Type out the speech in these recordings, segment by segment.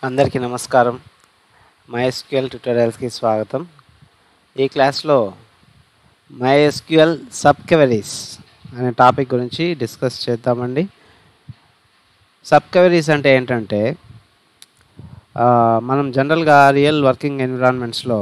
అందరికీ నమస్కారం. MySQL ట్యుటోరియల్స్కి స్వాగతం. ఈ క్లాస్లో MySQL సబ్ క్వెరీస్ అనే టాపిక్ గురించి డిస్కస్ చేద్దామండి. సబ్ క్వెరీస్ అంటే ఏంటంటే మనం జనరల్గా రియల్ వర్కింగ్ ఎన్విరాన్మెంట్స్లో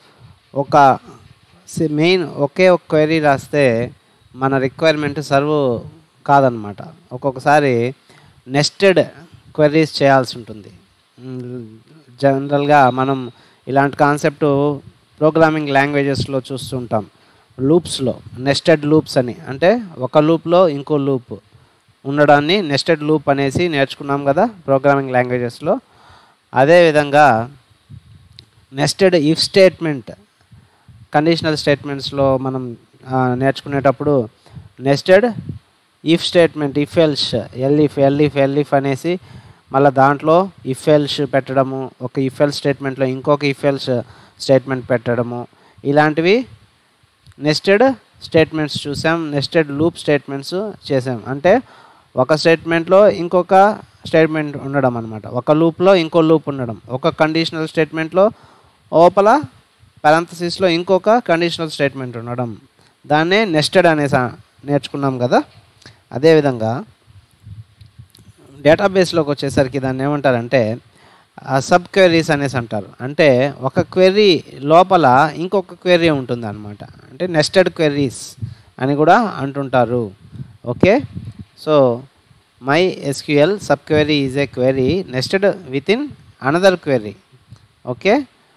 ఒకే ఒక క్వెరీ రాస్తే మన రిక్వైర్మెంట్ సర్వ్ కాదనమాట. ఒక్కొక్కసారి నెస్టెడ్ క్వెరీస్ చేయాల్సి ఉంటుంది. జనరల్గా మనం ఇలాంటి కాన్సెప్ట్ ప్రోగ్రామింగ్ లాంగ్వేజెస్లో చూస్తుంటాం. లూప్స్లో నెస్టెడ్ లూప్స్ అని, అంటే ఒక లూప్లో ఇంకో లూప్ ఉండడాన్ని నెస్టెడ్ లూప్ అనేసి నేర్చుకున్నాం కదా ప్రోగ్రామింగ్ లాంగ్వేజెస్లో. అదేవిధంగా నెస్టెడ్ ఇఫ్ స్టేట్మెంట్ కండిషనల్ స్టేట్మెంట్స్లో మనం నేర్చుకునేటప్పుడు nested if statement if elif అనేసి మళ్ళీ దాంట్లో ఇఫ్ ఎల్స్ పెట్టడము, ఒక ఇఫ్ ఎల్స్ స్టేట్మెంట్లో ఇంకొక ఇఫ్ ఎల్స్ స్టేట్మెంట్ పెట్టడము, ఇలాంటివి నెస్టెడ్ స్టేట్మెంట్స్ చూసాం. నెస్టెడ్ లూప్ స్టేట్మెంట్స్ చేసాం. అంటే ఒక స్టేట్మెంట్లో ఇంకొక స్టేట్మెంట్ ఉండడం అనమాట. ఒక లూప్లో ఇంకో లూప్ ఉండడం, ఒక కండిషనల్ స్టేట్మెంట్లో లోపల పారాంథసిస్లో ఇంకొక కండిషనల్ స్టేట్మెంట్ ఉండడం, దాన్నే నెస్టెడ్ అనేసి నేర్చుకున్నాం కదా. అదేవిధంగా డేటాబేస్లోకి వచ్చేసరికి దాన్ని ఏమంటారంటే సబ్ క్వెరీస్ అనేసి అంటారు. అంటే ఒక క్వెరీ లోపల ఇంకొక క్వెరీ ఉంటుంది అనమాట. అంటే నెస్టెడ్ క్వెరీస్ అని కూడా అంటుంటారు. Okay, so MySQL sub query is a query nested with in another query. Okay,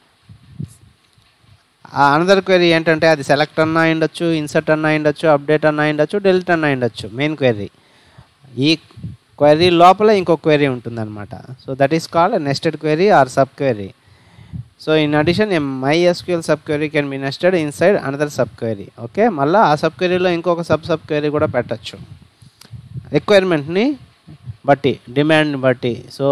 ఆ అనదర్ క్వెరీ ఏంటంటే అది సెలెక్ట్ అన్నా అయ్యుండొచ్చు, ఇన్సర్ట్ అన్నా అయ్యుండొచ్చు, అప్డేట్ అన్నా అయ్యుండొచ్చు, డెలిట్ అన్నా అయ్యుండొచ్చు. మెయిన్ క్వెరీ, ఈ క్వెరీ లోపల ఇంకో క్వెరీ ఉంటుందన్నమాట. So that is called nested query or sub query. So in addition MySQL sub query can be nested inside another sub query. Okay, మళ్ళీ ఆ సబ్ క్వెరీలో ఇంకొక సబ్ క్వెరీ కూడా పెట్టచ్చు, రిక్వైర్మెంట్ని బట్టి, డిమాండ్ని బట్టి. సో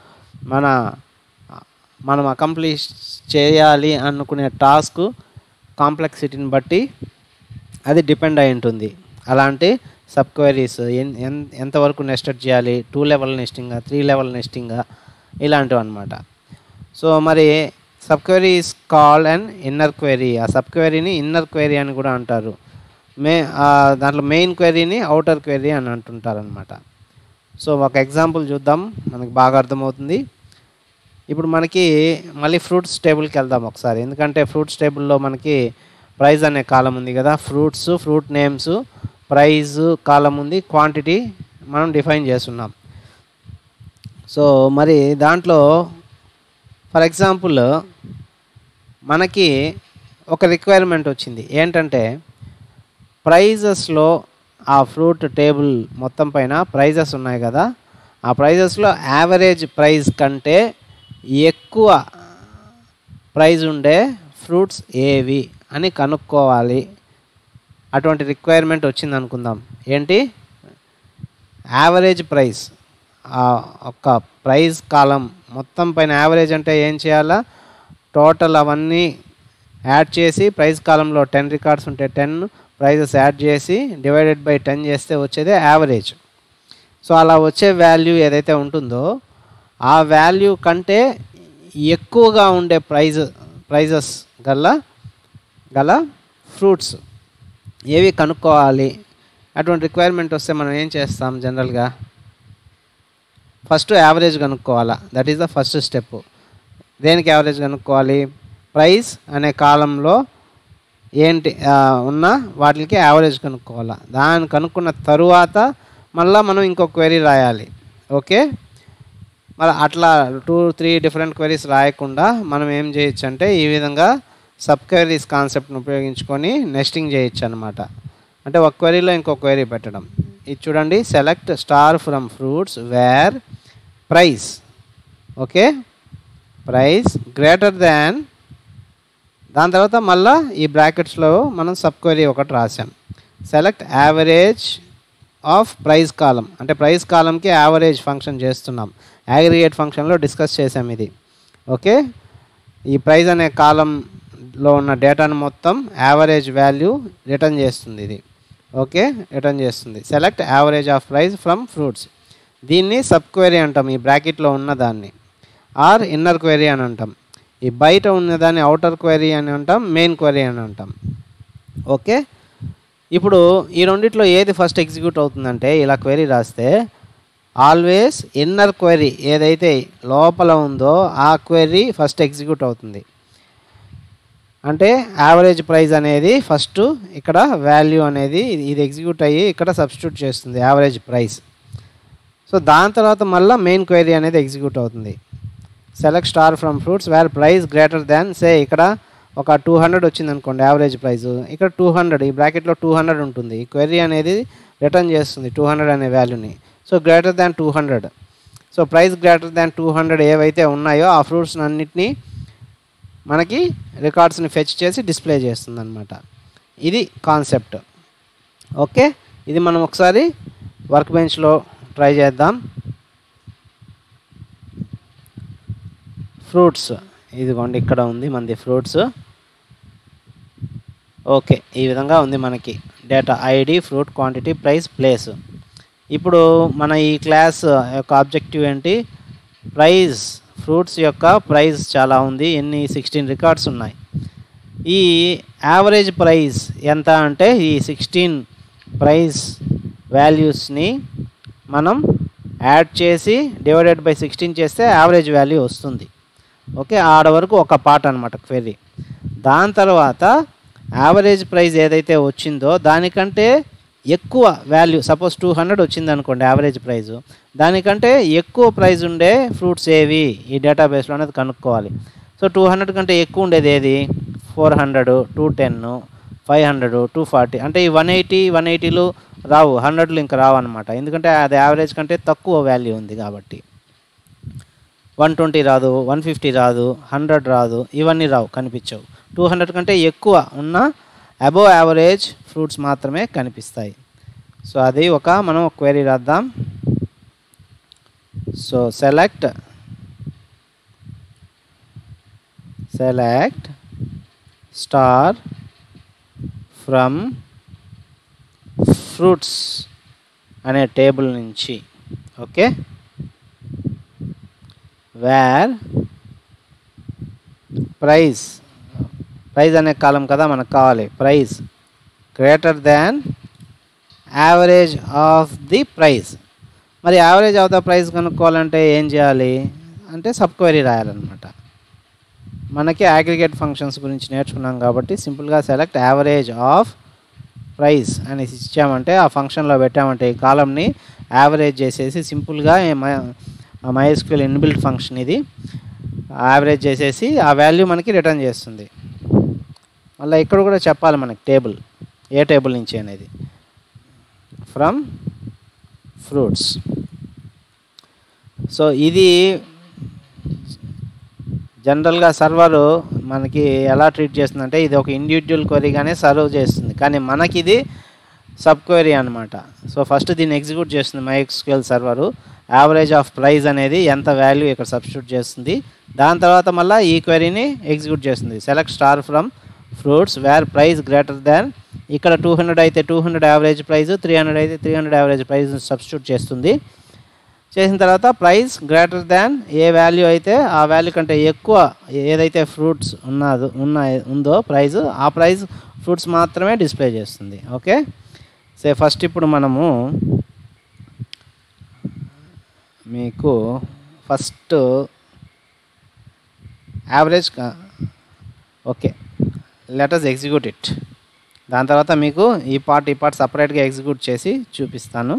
మనం అకంప్లిష్ చేయాలి అనుకునే టాస్క్ కాంప్లెక్సిటీని బట్టి అది డిపెండ్ అయి ఉంటుంది. అలాంటి సబ్ క్వెరీస్ ఎంతవరకు నెస్టెడ్ చేయాలి, 2 లెవెల్ నెస్టింగా, 3 లెవెల్ నెస్టింగా, ఇలాంటివి అనమాట. సో మరి sub query is called and inner query. ఆ సబ్ క్వెరీని ఇన్నర్ క్వెరీ అని కూడా అంటారు. దాంట్లో మెయిన్ క్వెరీని అవుటర్ క్వెరీ అని అంటుంటారు అనమాట. సో ఒక ఎగ్జాంపుల్ చూద్దాం, మనకు బాగా అర్థమవుతుంది. ఇప్పుడు మనకి మళ్ళీ ఫ్రూట్స్ టేబుల్కి వెళ్దాం ఒకసారి. ఎందుకంటే ఫ్రూట్స్ టేబుల్లో మనకి ప్రైజ్ అనే కాలం ఉంది కదా. Fruits, fruit names, price column ఉంది, క్వాంటిటీ మనం డిఫైన్ చేస్తున్నాం. సో మరి దాంట్లో ఫర్ ఎగ్జాంపుల్ మనకి ఒక రిక్వైర్మెంట్ వచ్చింది. ఏంటంటే ప్రైజెస్లో ఆ ఫ్రూట్ టేబుల్ మొత్తం పైన ప్రైజెస్ ఉన్నాయి కదా, ఆ ప్రైజెస్లో యావరేజ్ ప్రైజ్ కంటే ఎక్కువ ప్రైజ్ ఉండే ఫ్రూట్స్ ఏవి అని కనుక్కోవాలి. అటువంటి రిక్వైర్మెంట్ వచ్చింది అనుకుందాం. ఏంటి, యావరేజ్ ప్రైస్, ఒక ప్రైజ్ కాలం మొత్తం పైన యావరేజ్ అంటే ఏం చేయాలా, టోటల్ అవన్నీ యాడ్ చేసి ప్రైజ్ కాలంలో 10 రికార్డ్స్ ఉంటే 10 ప్రైజెస్ యాడ్ చేసి డివైడెడ్ బై 10 చేస్తే వచ్చేదే యావరేజ్. సో అలా వచ్చే వాల్యూ ఏదైతే ఉంటుందో ఆ వాల్యూ కంటే ఎక్కువగా ఉండే ప్రైజెస్ గల ఫ్రూట్స్ ఏవి కనుక్కోవాలి. అటువంటి రిక్వైర్మెంట్ వస్తే మనం ఏం చేస్తాం, జనరల్గా ఫస్ట్ యావరేజ్ కనుక్కోవాలా. That is the first step. దేనికి యావరేజ్ కనుక్కోవాలి, ప్రైస్ అనే కాలంలో ఏంటి ఉన్న వాటికి యావరేజ్ కనుక్కోవాలా. దాన్ని కనుక్కున్న తరువాత మళ్ళీ మనం ఇంకో క్వెరీ రాయాలి. ఓకే, మరి అట్లా 2-3 డిఫరెంట్ క్వెరీస్ రాయకుండా మనం ఏం చేయొచ్చు అంటే ఈ విధంగా సబ్ క్వెరీస్ కాన్సెప్ట్ని ఉపయోగించుకొని నెస్టింగ్ చేయొచ్చు అనమాట. అంటే ఒక క్వెరీలో ఇంకో క్వెరీ పెట్టడం. ఇది చూడండి, select star from fruits where price, okay, price greater than, దాని తర్వాత మళ్ళీ ఈ బ్రాకెట్స్లో మనం సబ్ క్వెరీ ఒకటి రాసాం. Select average of price column, అంటే ప్రైస్ కాలంకి యావరేజ్ ఫంక్షన్ చేస్తున్నాం. అగ్రిగేట్ ఫంక్షన్లో డిస్కస్ చేసాం ఇది. ఓకే, ఈ ప్రైస్ అనే కాలంలో ఉన్న డేటాను మొత్తం యావరేజ్ వాల్యూ రిటర్న్ చేస్తుంది ఇది. ఓకే, రిటర్న్ చేస్తుంది. Select average of price from fruits, దీన్ని సబ్ క్వెరీ అంటాం, ఈ బ్రాకెట్లో ఉన్న దాన్ని. ఆర్ ఇన్నర్ క్వెరీ అని అంటాం. ఈ బయట ఉన్నదాన్ని అవుటర్ క్వెరీ అని అంటాం, మెయిన్ క్వెరీ అని అంటాం. ఓకే, ఇప్పుడు ఈ రెండిట్లో ఏది ఫస్ట్ ఎగ్జిక్యూట్ అవుతుందంటే ఇలా క్వెరీ రాస్తే ఆల్వేస్ ఇన్నర్ క్వెరీ ఏదైతే లోపల ఉందో ఆ క్వెరీ ఫస్ట్ ఎగ్జిక్యూట్ అవుతుంది. అంటే యావరేజ్ ప్రైస్ అనేది ఫస్ట్ ఇక్కడ వాల్యూ అనేది ఇది ఎగ్జిక్యూట్ అయ్యి ఇక్కడ సబ్స్టిట్యూట్ చేస్తుంది యావరేజ్ ప్రైస్. సో దాని తర్వాత మళ్ళీ మెయిన్ క్వెరీ అనేది ఎగ్జిక్యూట్ అవుతుంది. Select star from fruits where price greater than say ఇక్కడ ఒక 200 వచ్చింది అనుకోండి యావరేజ్ ప్రైస్, ఇక్కడ 200 ఈ బ్రాకెట్లో 200 ఉంటుంది. ఈ క్వెరీ అనేది రిటర్న్ చేస్తుంది 200 అనే వాల్యూని. So greater than 200, so price greater than 200 ఏవైతే ఉన్నాయో ఆ ఫ్రూట్స్ అన్నిటినీ మనకి రికార్డ్స్ని ఫెచ్ చేసి డిస్ప్లే చేస్తుంది అనమాట. ఇది కాన్సెప్ట్. ఓకే, ఇది మనం ఒకసారి వర్క్ బెంచ్లో ట్రై చేద్దాం. ఫ్రూట్స్ ఇదిగోండి ఇక్కడ ఉంది మనది ఫ్రూట్స్. ఓకే, ఈ విధంగా ఉంది మనకి data ID, fruit, quantity, price, place. ఇప్పుడు మన ఈ క్లాస్ యొక్క ఆబ్జెక్టివ్ ఏంటి? ప్రైస్, ఫ్రూట్స్ యొక్క ప్రైస్ చాలా ఉంది, ఎన్ని 16 రికార్డ్స్ ఉన్నాయి. ఈ యావరేజ్ ప్రైస్ ఎంత అంటే ఈ 16 ప్రైస్ వాల్యూస్ని మనం యాడ్ చేసి డివైడెడ్ బై 16 చేస్తే యావరేజ్ వాల్యూ వస్తుంది. ఓకే, ఆడ వరకు ఒక పార్ట్ అనమాట క్వెరీ. దాని తర్వాత యావరేజ్ ప్రైస్ ఏదైతే వచ్చిందో దానికంటే ఎక్కువ వాల్యూ, సపోజ్ 200 వచ్చింది అనుకోండి యావరేజ్ ప్రైజు, దానికంటే ఎక్కువ ప్రైస్ ఉండే ఫ్రూట్స్ ఏవి ఈ డేటాబేస్లో అనేది కనుక్కోవాలి. సో 200 కంటే ఎక్కువ ఉండేది ఏది? 400, 210, 500, 240. అంటే ఈ 180లు రావు, 100లు ఇంకా రావు అనమాట. ఎందుకంటే అది యావరేజ్ కంటే తక్కువ వాల్యూ ఉంది కాబట్టి. 120 రాదు, 150 రాదు, 100 రాదు, ఇవన్నీ రావు, కనిపించవు. 200 కంటే ఎక్కువ ఉన్న అబోవ్ యావరేజ్ ఫ్రూట్స్ మాత్రమే కనిపిస్తాయి. సో అది మనం క్వెరీ రాద్దాం. So select star from fruits అనే టేబుల్ నుంచి, ఓకే, వేర్ ప్రైస్ అనే కాలం కదా మనకు కావాలి, price greater than average of the price. మరి యావరేజ్ ఆఫ్ ద ప్రైస్ కనుక్కోవాలంటే ఏం చేయాలి అంటే సబ్ క్వెరీ రాయాలన్నమాట. మనకి అగ్రిగేట్ ఫంక్షన్స్ గురించి నేర్చుకున్నాం కాబట్టి సింపుల్గా సెలెక్ట్ యావరేజ్ ఆఫ్ ప్రైస్ అని ఇచ్చామంటే ఆ ఫంక్షన్లో పెట్టామంటే ఈ కాలంని యావరేజ్ చేసేసి సింపుల్గా MySQL ఇన్బిల్ట్ ఫంక్షన్ ఇది యావరేజ్ చేసేసి ఆ వాల్యూ మనకి రిటర్న్ చేస్తుంది. మళ్ళీ ఇక్కడ కూడా చెప్పాలి మనకి టేబుల్, ఏ టేబుల్ నుంచి అనేది, ఫ్రమ్ ఫ్రూట్స్. సో ఇది జనరల్గా సర్వరు మనకి ఎలా ట్రీట్ చేస్తుందంటే ఇది ఒక ఇండివిజువల్ క్వెరీగానే సర్వ్ చేస్తుంది, కానీ మనకి ఇది సబ్ క్వెరీ అనమాట. సో ఫస్ట్ దీన్ని ఎగ్జిక్యూట్ చేస్తుంది MySQL server. Average of price అనేది ఎంత వాల్యూ ఇక్కడ సబ్స్టిట్యూట్ చేస్తుంది. దాని తర్వాత మళ్ళీ ఈ క్వెరీని ఎగ్జిక్యూట్ చేస్తుంది. Select star from fruits where price greater than, ఇక్కడ 200 అయితే 200 యావరేజ్ ప్రైస్, 300 అయితే 300 యావరేజ్ ప్రైస్ సబ్స్టిట్యూట్ చేస్తుంది. చేసిన తర్వాత ప్రైస్ గ్రేటర్ దాన్ ఏ వాల్యూ అయితే ఆ వాల్యూ కంటే ఎక్కువ ఏదైతే ఫ్రూట్స్ ఉందో ప్రైస్, ఆ ప్రైస్ ఫ్రూట్స్ మాత్రమే డిస్ప్లే చేస్తుంది. ఓకే, సో ఫస్ట్ ఇప్పుడు మనము మీకు first average, okay, let us execute it. దాని తర్వాత మీకు ఈ పార్ట్ సపరేట్గా ఎగ్జిక్యూట్ చేసి చూపిస్తాను.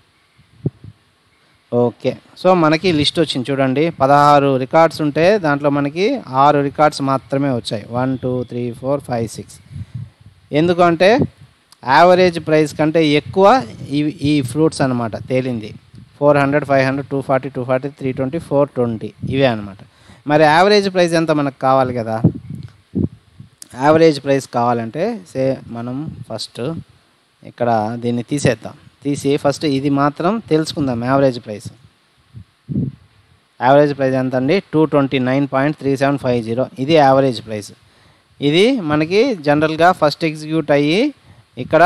ఓకే, సో మనకి లిస్ట్ వచ్చింది చూడండి. 16 రికార్డ్స్ ఉంటే దాంట్లో మనకి 6 రికార్డ్స్ మాత్రమే వచ్చాయి. 1 2 3 4 5 6. ఎందుకంటే యావరేజ్ ప్రైస్ కంటే ఎక్కువ ఈ ఫ్రూట్స్ అనమాట తేలింది. 400, 500, 240, 240, 320, 420 ఇవే అనమాట. మరి యావరేజ్ ప్రైస్ ఎంత మనకు కావాలి కదా. యావరేజ్ ప్రైస్ కావాలంటే మనం ఫస్ట్ ఇక్కడ దీన్ని తీసేద్దాం. తీసి ఫస్ట్ ఇది మాత్రం తెలుసుకుందాం. యావరేజ్ ప్రైస్ ఎంత అండి? 229.3750. ఇది యావరేజ్ ప్రైస్. ఇది మనకి జనరల్గా ఫస్ట్ ఎగ్జిక్యూట్ అయ్యి ఇక్కడ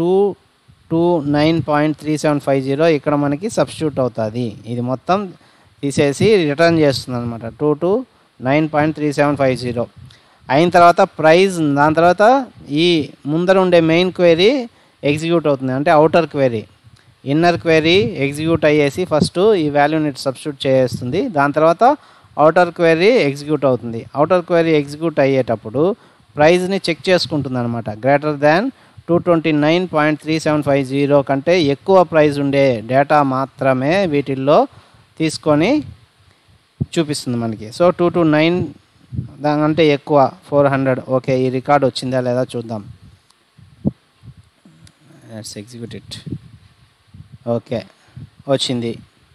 229.3750 ఇక్కడ మనకి సబ్స్టిట్యూట్ అవుతుంది. ఇది మొత్తం తీసేసి రిటర్న్ చేస్తుంది అనమాట 229.3750 అయిన తర్వాత ప్రైజ్ దాని తర్వాత ఈ ముందర ఉండే మెయిన్ క్వెరీ ఎగ్జిక్యూట్ అవుతుంది అంటే outer query inner query execute అయ్యేసి ఫస్ట్ ఈ వాల్యూని సబ్స్టిట్యూట్ చేస్తుంది దాని తర్వాత అవుటర్ క్వెరీ ఎగ్జిక్యూట్ అవుతుంది అవుటర్ క్వెరీ ఎగ్జిక్యూట్ అయ్యేటప్పుడు ప్రైజ్ని చెక్ చేసుకుంటుంది అనమాట గ్రేటర్ దాన్ 229.3750 కంటే ఎక్కువ ప్రైజ్ ఉండే డేటా మాత్రమే వీటిల్లో తీసుకొని చూపిస్తుంది మనకి సో 229 దానికంటే ఎక్కువ 400 ఓకే ఈ రికార్డ్ వచ్చిందా లేదా చూద్దాం లెట్స్ ఎగ్జిక్యూట్ ఇట్ ఓకే వచ్చింది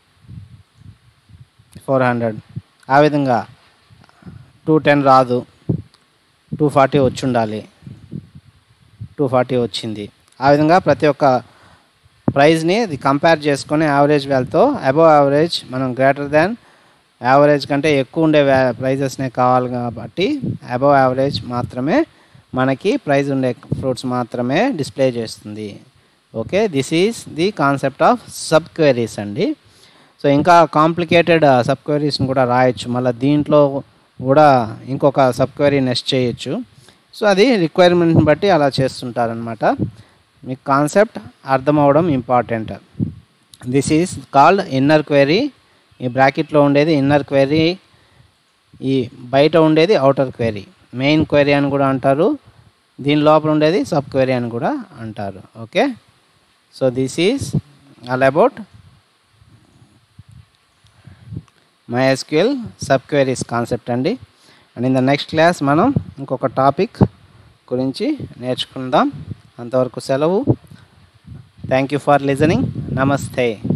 400 ఆ విధంగా 210 రాదు 240 వచ్చి ఉండాలి 240 వచ్చింది ఆ విధంగా ప్రతి ఒక్క ప్రైజ్ని ఇది కంపేర్ చేసుకొని యావరేజ్ వాల్యూతో అబవ్ యావరేజ్ మనం గ్రేటర్ దాన్ యావరేజ్ కంటే ఎక్కువ ఉండే ప్రైజెస్నే కావాలి కాబట్టి అబవ్ యావరేజ్ మాత్రమే మనకి ప్రైజ్ ఉండే ఫ్రూట్స్ మాత్రమే డిస్ప్లే చేస్తుంది okay this is the concept of sub queries అండి సో ఇంకా కాంప్లికేటెడ్ సబ్ క్వెరీస్ని కూడా రాయొచ్చు మళ్ళీ దీంట్లో కూడా ఇంకొక సబ్ క్వెరీ నెక్స్ట్ చేయొచ్చు సో అది రిక్వైర్మెంట్ని బట్టి అలా చేస్తుంటారనమాట మీకు కాన్సెప్ట్ అర్థం అవడం important this is called inner query ఈ బ్రాకెట్లో ఉండేది ఇన్నర్ క్వెరీ ఈ బయట ఉండేది అవుటర్ క్వెరీ మెయిన్ క్వెరీ అని కూడా అంటారు దీని లోపల ఉండేది సబ్ క్వెరీ అని కూడా అంటారు okay so this is all about MySQL sub queries concept అండి and in the next class మనం ఇంకొక టాపిక్ గురించి నేర్చుకుందాం అంతవరకు సెలవు థ్యాంక్ యూ ఫర్ లిజనింగ్ నమస్తే